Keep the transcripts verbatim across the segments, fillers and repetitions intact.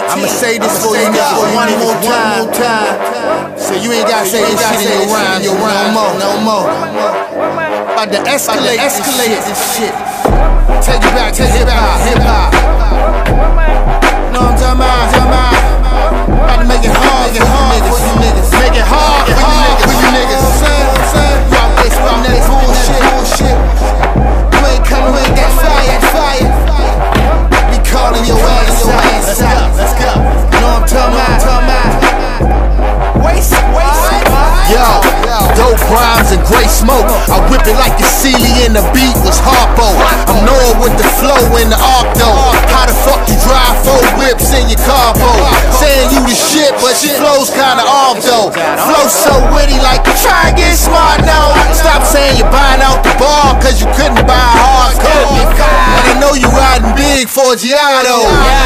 I'ma say this for you niggas one more time. So you ain't gotta say this shit in your rhyme, no more, no more. About to escalate, escalate this shit. Take it back to hip hop, hip hop. Know what I'm talking about? Talking about. About to make it hard, make it hard for you niggas. Make it hard for you niggas, for you niggas. Y'all bitch from that bullshit, bullshit. You ain't coming with that fire, fire. Be calling your ass out. Let's go, let's go. Know what I'm talking about? Talking about. Waste, waste. Yo, dope rhymes and great smoke. I whip it like a Sealy and the beat was Harpo. I'm knowing with the flow in the arc though. How the fuck you drive four whips in your carbo? Saying you the shit, but your flow's kinda off though. Flow so witty like try and get smart now. Stop saying you're buying out the bar cause you couldn't buy a hardcore. And I know you riding big for Giotto.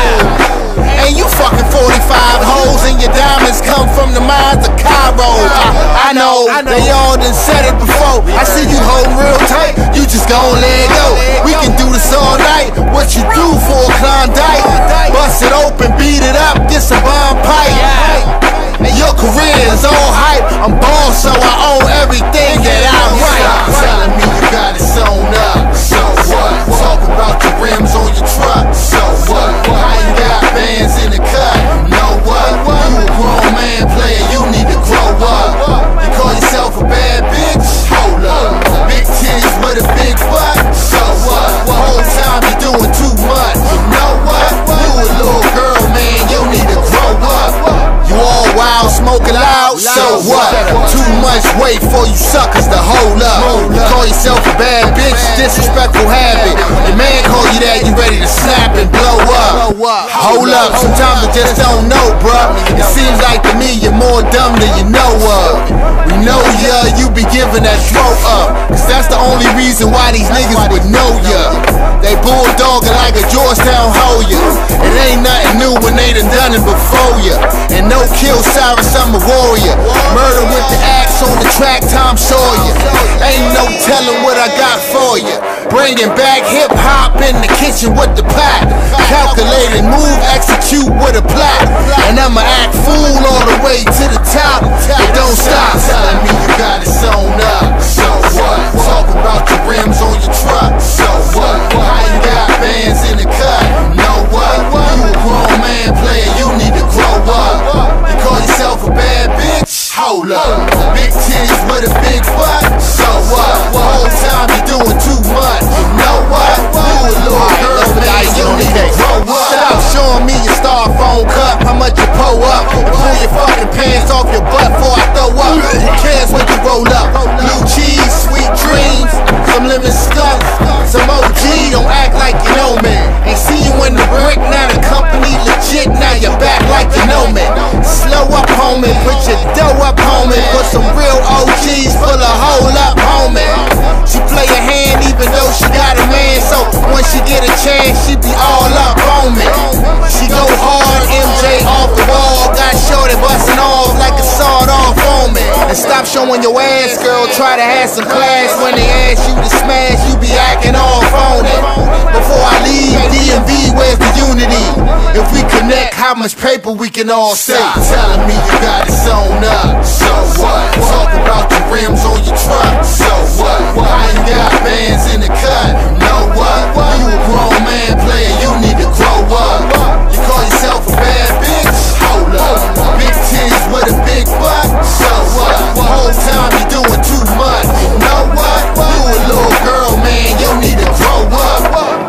And you fucking forty-five hoes and your diamonds come from the mines of Cairo. I, I know, they all done said it before. I see you holding real tight, you just gon' let it go. We can do this all night, what you do for a Klondike? Bust it open, beat it up, get some bomb pipe. And your career is all hype, I'm born so I own everything that I write. Stop telling me you got it sewn up, so what? Talk about the rims on your truck, so what? How you got bands in the cut, you know what? You a grown man player, you need to grow up. You call yourself a bad bitch? Hold up. Big titties with a big butt, so what? The whole time you doing too much, you know what? You a little girl, man, you need to grow up. You all wild, smoking loud, so what? Too much weight for you suckers to hold up. You call yourself a bad bitch, disrespectful habit. Your man call you that, you ready to snap and blow up. Hold up, sometimes I just don't know, bruh. It seems like to me you're more dumb than you know of. We know ya, you be giving that throat up, cause that's the only reason why these niggas would know ya. They bulldogging like a Georgetown Hoya. It ain't nothing new when they done done it before ya. And no kill Cyrus, I'm a warrior. Murder with the axe on the track, Tom Sawyer. Ain't no telling what I got for ya. Bringing back hip hop in the kitchen with the pot. Calculated move, execute with a plot. And I'ma act fool all the way to the top. But don't stop telling me you got it sewn up, so what? Talk about the rims on your truck, so what? How you got bands in the cut, you know what? You a grown man player, you need to grow up. You call yourself a bad bitch? Hold up. Big titties with a big butt, so what? The whole time you doing too much, you know what? You a little girl, man, you need to grow up. Stop showing me your styrofoam cup, how much you pull up, and pull your fucking pants off your butt before I throw up. Who cares when you roll up? Blue cheese, sweet dreams, some lemon stuff, some O G, don't act like you know me. Ain't see you in the brick, now the company legit, now you're back like you know me. Slow up, homie, put your dough up, homie, put some real O Gs full of hole up, homie. She play a hand even though she got a man, so when she get a chance, she be all up on me. She go hard, M J off the wall, got shorty busting off like a sawed off on me. And stop showing your ass, girl, try to have some class. When they ask you to smash, you be acting off on it. Before I leave D M V, where's the unity? If we connect, how much paper we can all save? Stop telling me you got it sewn up, so what? Talk about the rims on your truck, so what? How you got bands in the cut, you know what? You a grown man player, you need to grow up. You call yourself a bad bitch? Hold up. Big titties with a big butt, so what? The whole time you doing too much, you know what? You a little girl, man, you need to grow up.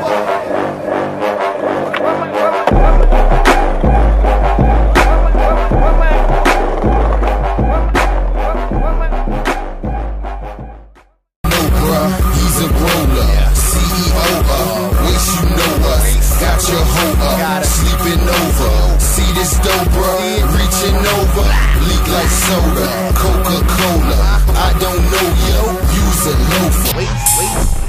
Reaching over, leak like soda, Coca-Cola. I don't know you, use a loafer. Wait, wait.